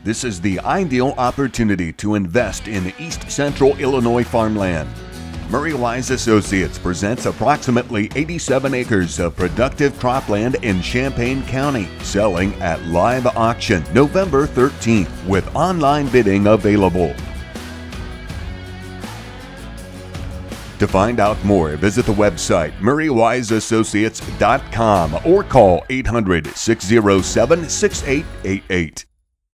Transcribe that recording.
This is the ideal opportunity to invest in East Central Illinois farmland. Murray Wise Associates presents approximately 87 acres of productive cropland in Champaign County, selling at live auction November 13th with online bidding available. To find out more, visit the website murraywiseassociates.com or call 800-607-6888.